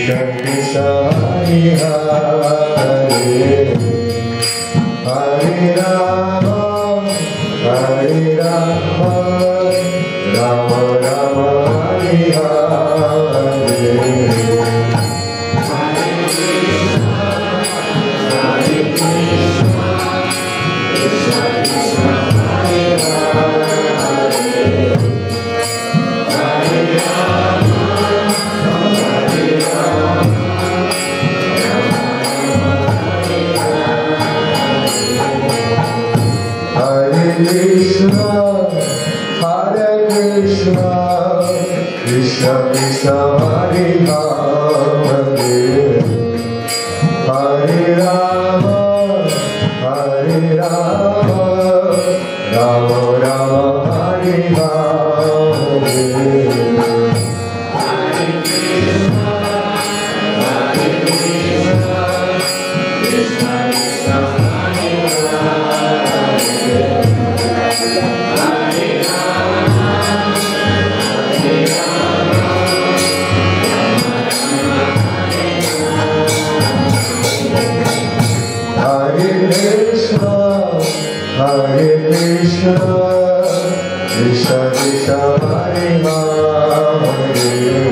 Krishna Hare Hare Hare Rama Hare Rama Rama Rama Hare Hare Krishna, Hare Krishna, Krishna Krishna Hare Hare, Hare Rama, Hare Rama, Rama Rama Hare Hare. Hare Krishna, Krishna Krishna Hare Hare,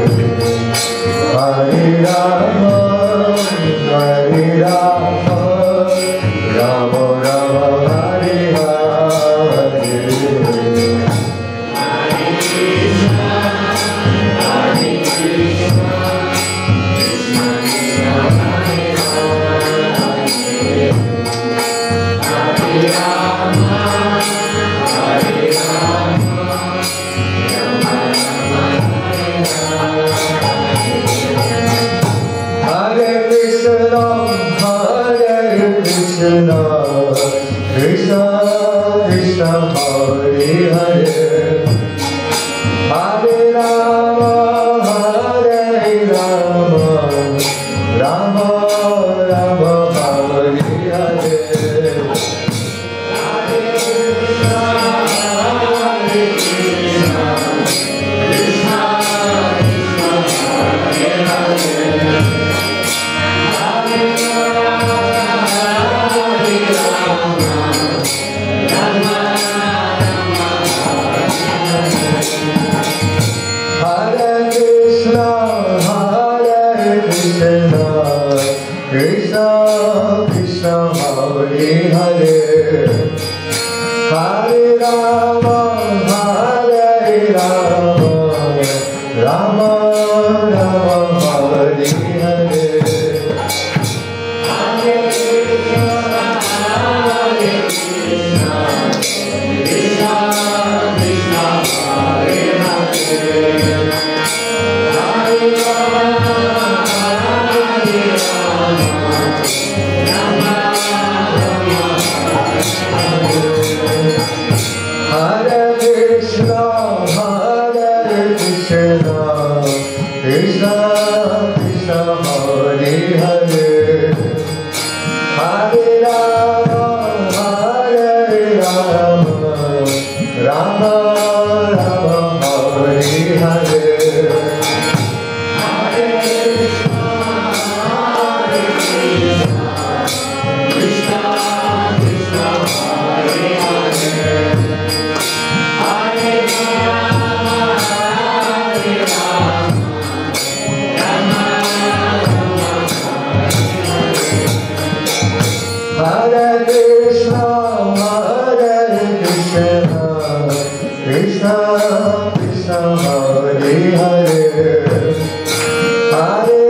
Hare Rama, Hare Rama, Rama Rama Hare Hare. Krishna, Krishna Krishna Hare Hare, Hare Rama, Hare Rama, Rama Rama Hare Hare. Krishna Krishna Hare Hare, Hare Rama, Hare Rama, Rama Rama Hare Hare. Krishna Krishna Hare Hare, Hare Rama, Hare Rama, Rama Rama Hare Hare. Hare Krishna, Hare Krishna, Krishna Krishna Hare Hare, Hare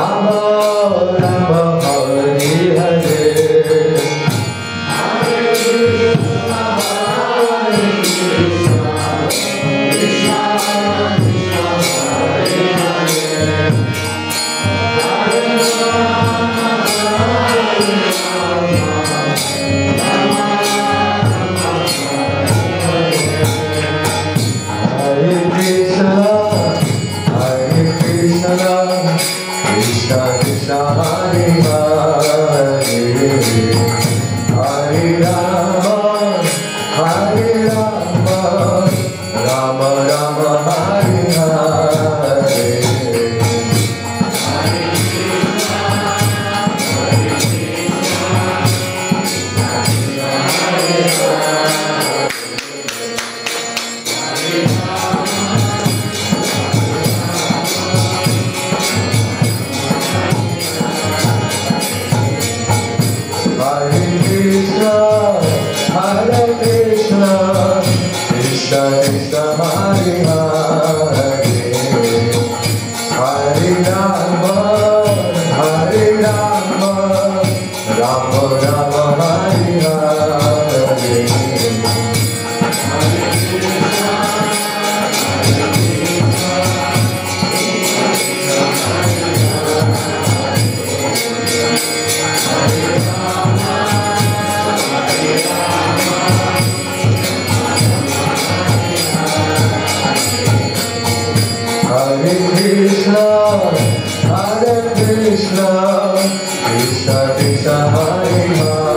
Krishna, Krishna Krishna Hare Hare.